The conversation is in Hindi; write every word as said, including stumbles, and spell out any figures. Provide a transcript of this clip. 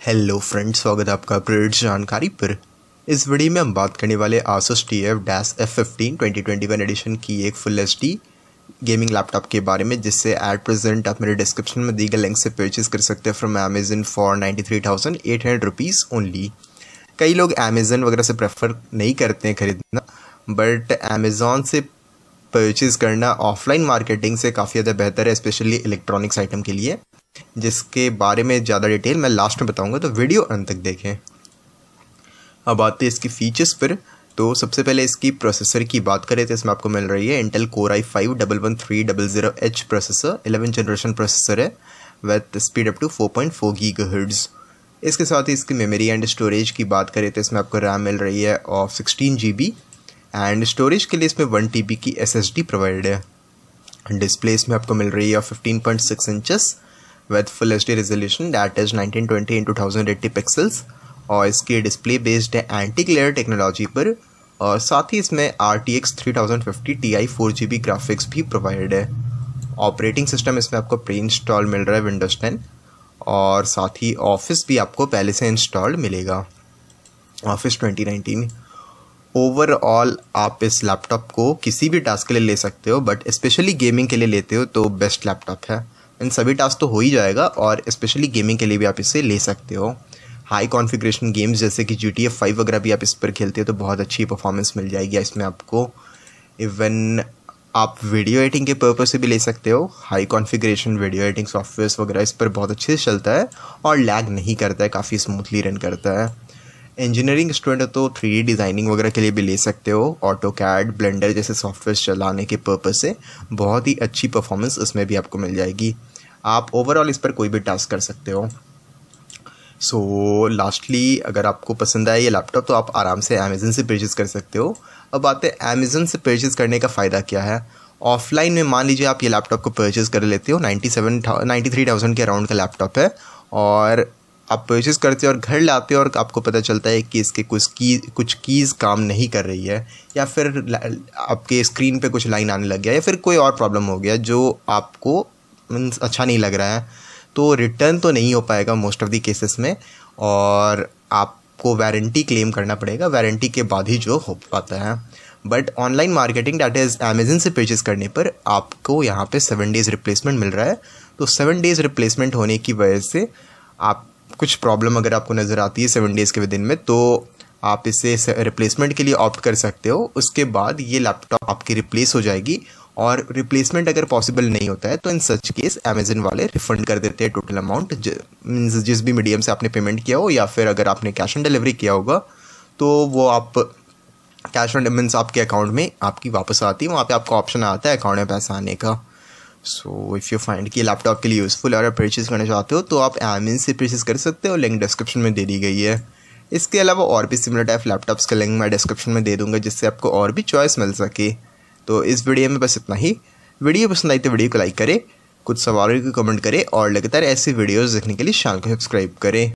हेलो फ्रेंड्स, स्वागत है आपका अपडेट्स जानकारी पर। इस वीडियो में हम बात करने वाले Asus TUF dash F fifteen twenty twenty one edition की एक full H D gaming laptop के बारे में, जिससे एट प्रेजेंट आप मेरे डिस्क्रिप्शन में दी गई लिंक से परचेज कर सकते हैं from Amazon for ninety three thousand eight hundred rupees only. कई लोग अमेजन वगैरह से प्रेफर नहीं करते हैं खरीदना, बट अमेजोन से परचेज़ करना ऑफलाइन मार्केटिंग से काफ़ी ज़्यादा बेहतर है, स्पेशली इलेक्ट्रॉनिक्स आइटम के लिए, जिसके बारे में ज़्यादा डिटेल मैं लास्ट में बताऊंगा, तो वीडियो अंत तक देखें। अब आते हैं इसकी फीचर्स पर। तो सबसे पहले इसकी प्रोसेसर की बात करें तो इसमें आपको मिल रही है Intel core i five one one three zero zero H processor, eleven generation processor है with speed up to four point four gigahertz. इसके साथ ही इसकी मेमोरी एंड स्टोरेज की बात करें तो इसमें आपको रैम मिल रही है of sixteen G B and storage के लिए इसमें वन टी बी की एस एस डी प्रोवाइड है। डिस्प्ले इसमें आपको मिल रही है fifteen point six inches with full H D resolution that is nineteen twenty into ten eighty pixels, और इसकी डिस्प्ले बेस्ड है एंटी ग्लेयर टेक्नोलॉजी पर, और साथ ही इसमें R T X three thousand fifty T I four G B graphics भी प्रोवाइड है। ऑपरेटिंग सिस्टम इसमें आपको प्री इंस्टॉल मिल रहा है विंडोज टेन, और साथ ही ऑफिस भी आपको पहले से इंस्टॉल्ड मिलेगा, ऑफिस ट्वेंटी नाइनटीन। ओवरऑल आप इस लैपटॉप को किसी भी टास्क के लिए ले सकते हो, बट स्पेशली गेमिंग के लिए लेते हो तो बेस्ट लैपटॉप है। इन सभी टास्क तो हो ही जाएगा, और स्पेशली गेमिंग के लिए भी आप इसे ले सकते हो। हाई कॉन्फ़िगरेशन गेम्स जैसे कि जी टी ए फाइव वगैरह भी आप इस पर खेलते हो तो बहुत अच्छी परफॉर्मेंस मिल जाएगी इसमें आपको। इवन आप वीडियो एडिटिंग के पर्पज़ से भी ले सकते हो। High configuration video editing software वगैरह इस पर बहुत अच्छे से चलता है और लैग नहीं करता है, काफ़ी स्मूथली रन करता है। इंजीनियरिंग स्टूडेंट हो तो थ्री डी डिज़ाइनिंग वगैरह के लिए भी ले सकते हो। ऑटो कैड, ब्लेंडर जैसे सॉफ्टवेयर चलाने के पर्पज़ से बहुत ही अच्छी परफॉर्मेंस इसमें भी आपको मिल जाएगी। आप ओवरऑल इस पर कोई भी टास्क कर सकते हो। सो so, लास्टली अगर आपको पसंद आए ये लैपटॉप तो आप आराम से अमेजन से परचेज़ कर सकते हो। अब आते हैं अमेजन से परचेज़ करने का फ़ायदा क्या है। ऑफलाइन में मान लीजिए आप ये लैपटॉप को परचेज़ कर लेते हो, ninety seven ninety three thousand के अराउंड का लैपटॉप है, और आप परचेज़ करते हो और घर लाते हो और आपको पता चलता है कि इसके कुछ की कुछ कीज़ काम नहीं कर रही है, या फिर आपके स्क्रीन पे कुछ लाइन आने लग गया, या फिर कोई और प्रॉब्लम हो गया जो आपको मीन्स अच्छा नहीं लग रहा है, तो रिटर्न तो नहीं हो पाएगा मोस्ट ऑफ दी केसेस में, और आपको वारंटी क्लेम करना पड़ेगा, वारंटी के बाद ही जो हो पाता है। But online marketing that is Amazon से परचेज़ करने पर आपको यहाँ पे सेवन डेज़ रिप्लेसमेंट मिल रहा है। तो सेवन डेज़ रिप्लेसमेंट होने की वजह से आप कुछ प्रॉब्लम अगर आपको नज़र आती है सेवन डेज़ के विदिन में, तो आप इसे रिप्लेसमेंट के लिए ऑप्ट कर सकते हो। उसके बाद ये लैपटॉप आपकी रिप्लेस हो जाएगी, और रिप्लेसमेंट अगर पॉसिबल नहीं होता है तो इन सच केस अमेजन वाले रिफंड कर देते हैं टोटल अमाउंट, मीन्स जिस भी मीडियम से आपने पेमेंट किया हो, या फिर अगर आपने कैश ऑन डिलीवरी किया होगा तो वो आप कैश ऑन मीन्स आपके अकाउंट में आपकी वापस आती है, वहाँ पे आपको ऑप्शन आता है अकाउंट में पैसा आने का। सो इफ़ यू फाइंड कि लैपटॉप के लिए यूज़फुल और आप परचेज़ करना चाहते हो तो आप अमेजन से परचेज़ कर सकते हो, लिंक डिस्क्रिप्शन में दे दी गई है। इसके अलावा और भी सिमिलर टाइप लैपटॉप्स का लिंक मैं डिस्क्रिप्शन में दे दूँगा, जिससे आपको और भी चॉइस मिल सके। तो इस वीडियो में बस इतना ही। वीडियो पसंद आई तो वीडियो को लाइक करें, कुछ सवालों को कमेंट करें, और लगातार ऐसे वीडियोस देखने के लिए चैनल को सब्सक्राइब करें।